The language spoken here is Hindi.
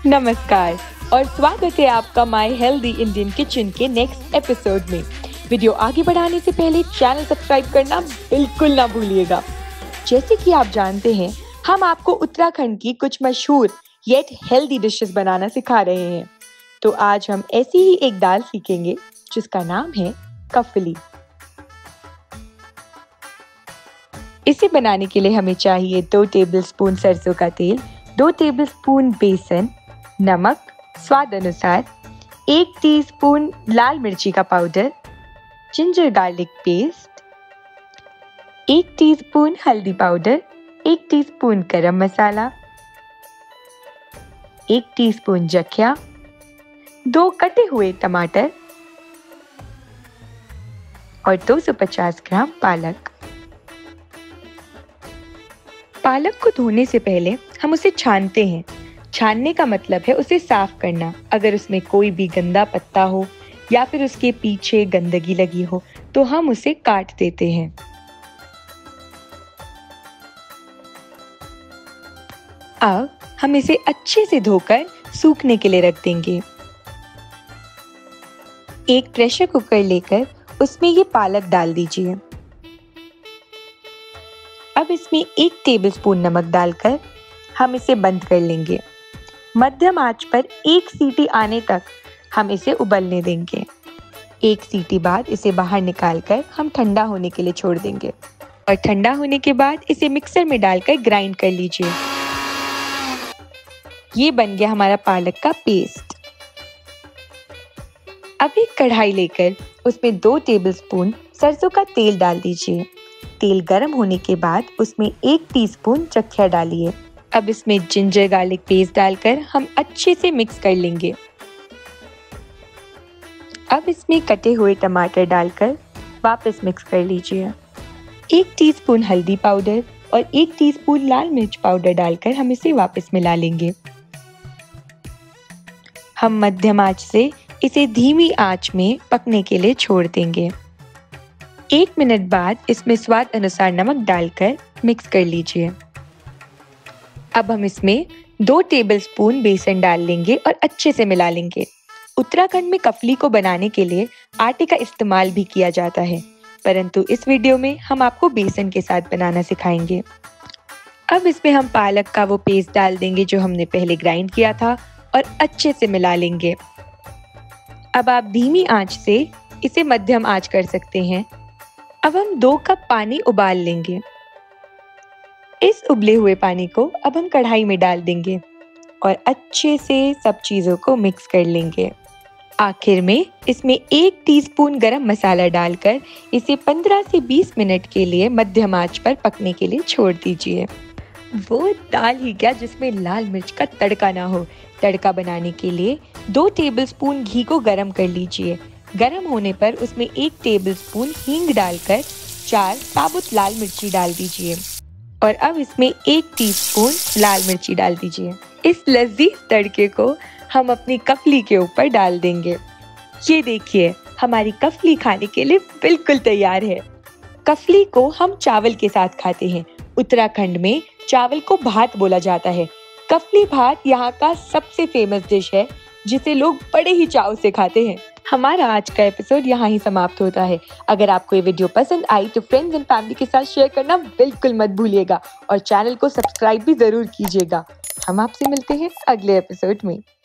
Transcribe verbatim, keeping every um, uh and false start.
नमस्कार और स्वागत है आपका माय हेल्दी इंडियन किचन के नेक्स्ट एपिसोड में। वीडियो आगे बढ़ाने से पहले चैनल सब्सक्राइब करना बिल्कुल ना भूलिएगा। जैसे कि आप जानते हैं, हम आपको उत्तराखंड की कुछ मशहूर येट हेल्दी डिशेस बनाना सिखा रहे हैं। तो आज हम ऐसी ही एक दाल सीखेंगे जिसका नाम है कफली। इसे बनाने के लिए हमें चाहिए दो टेबलस्पून सरसों का तेल, दो टेबलस्पून बेसन, नमक स्वाद अनुसार, एक टीस्पून लाल मिर्ची का पाउडर, जिंजर गार्लिक पेस्ट, एक टीस्पून हल्दी पाउडर, एक टीस्पून गरम मसाला, एक टीस्पून जख्या, दो कटे हुए टमाटर और दो सौ पचास ग्राम पालक। पालक को धोने से पहले हम उसे छानते हैं। छानने का मतलब है उसे साफ करना। अगर उसमें कोई भी गंदा पत्ता हो या फिर उसके पीछे गंदगी लगी हो तो हम उसे काट देते हैं। अब हम इसे अच्छे से धोकर सूखने के लिए रख देंगे। एक प्रेशर कुकर लेकर उसमें ये पालक डाल दीजिए। अब इसमें एक टेबलस्पून नमक डालकर हम इसे बंद कर लेंगे। मध्यम आंच पर एक सीटी आने तक हम इसे उबलने देंगे। एक सीटी बाद इसे बाहर निकालकर हम ठंडा होने के लिए छोड़ देंगे और ठंडा होने के बाद इसे मिक्सर में डालकर ग्राइंड कर लीजिए। ये बन गया हमारा पालक का पेस्ट। अब एक कढ़ाई लेकर उसमें दो टेबलस्पून सरसों का तेल डाल दीजिए। तेल गर्म होने के बाद उसमें एक टीस्पून जख्या डालिए। अब इसमें जिंजर गार्लिक पेस्ट डालकर हम अच्छे से मिक्स कर लेंगे। अब इसमें कटे हुए टमाटर डालकर वापस मिक्स कर लीजिए। एक टीस्पून हल्दी पाउडर और एक टीस्पून लाल मिर्च पाउडर डालकर हम इसे वापस मिला लेंगे। हम मध्यम आंच से इसे धीमी आंच में पकने के लिए छोड़ देंगे। एक मिनट बाद इसमें स्वाद अनुसार नमक डालकर मिक्स कर लीजिए। अब हम इसमें दो टेबलस्पून बेसन डाल लेंगे और अच्छे से मिला लेंगे। उत्तराखंड में कफली को बनाने के लिए आटे का इस्तेमाल भी किया जाता है, परंतु इस वीडियो में हम आपको बेसन के साथ बनाना सिखाएंगे। अब इसमें हम पालक का वो पेस्ट डाल देंगे जो हमने पहले ग्राइंड किया था और अच्छे से मिला लेंगे। अब आप धीमी आंच से इसे मध्यम आंच कर सकते हैं। अब हम दो कप पानी उबाल लेंगे। इस उबले हुए पानी को अब हम कढ़ाई में डाल देंगे और अच्छे से सब चीज़ों को मिक्स कर लेंगे। आखिर में इसमें एक टीस्पून गरम मसाला डालकर इसे पंद्रह से बीस मिनट के लिए मध्यम आंच पर पकने के लिए छोड़ दीजिए। वो दाल ही क्या जिसमें लाल मिर्च का तड़का ना हो। तड़का बनाने के लिए दो टेबलस्पून घी को गरम कर लीजिए। गरम होने पर उसमें एक टेबलस्पून हींग डालकर चार साबुत लाल मिर्ची डाल दीजिए और अब इसमें एक टीस्पून लाल मिर्ची डाल दीजिए। इस लजीज तड़के को हम अपनी कफली के ऊपर डाल देंगे। ये देखिए, हमारी कफली खाने के लिए बिल्कुल तैयार है। कफली को हम चावल के साथ खाते हैं। उत्तराखंड में चावल को भात बोला जाता है। कफली भात यहाँ का सबसे फेमस डिश है जिसे लोग बड़े ही चाव से खाते हैं। हमारा आज का एपिसोड यहाँ ही समाप्त होता है। अगर आपको ये वीडियो पसंद आई तो फ्रेंड्स एंड फैमिली के साथ शेयर करना बिल्कुल मत भूलिएगा और चैनल को सब्सक्राइब भी जरूर कीजिएगा। हम आपसे मिलते हैं अगले एपिसोड में।